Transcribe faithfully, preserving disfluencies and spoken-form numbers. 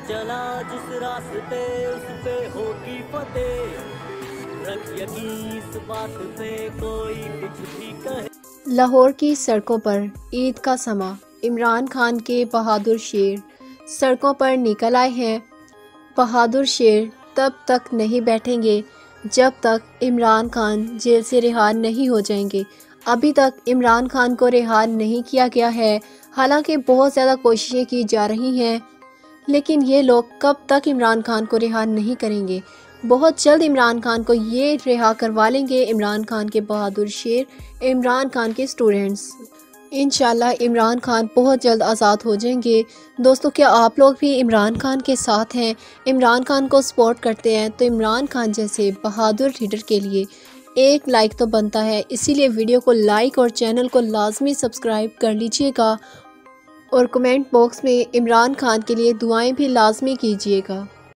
चला जिस रास्ते उस पे होगी फतेह, रख यकीन इस बात पे कोई कुछ भी कहे। लाहौर की सड़कों पर ईद का समा, इमरान खान के बहादुर शेर सड़कों पर निकल आए हैं। बहादुर शेर तब तक नहीं बैठेंगे जब तक इमरान खान जेल से रिहा नहीं हो जाएंगे। अभी तक इमरान खान को रिहा नहीं किया गया है, हालांकि बहुत ज़्यादा कोशिशें की जा रही हैं, लेकिन ये लोग कब तक इमरान खान को रिहा नहीं करेंगे। बहुत जल्द इमरान खान को ये रिहा करवा लेंगे इमरान खान के बहादुर शेर, इमरान खान के स्टूडेंट्स। इंशाल्लाह इमरान खान बहुत जल्द आज़ाद हो जाएंगे। दोस्तों, क्या आप लोग भी इमरान खान के साथ हैं, इमरान खान को सपोर्ट करते हैं? तो इमरान खान जैसे बहादुर लीडर के लिए एक लाइक तो बनता है, इसीलिए वीडियो को लाइक और चैनल को लाजमी सब्सक्राइब कर लीजिएगा और कमेंट बॉक्स में इमरान खान के लिए दुआएं भी लाजमी कीजिएगा।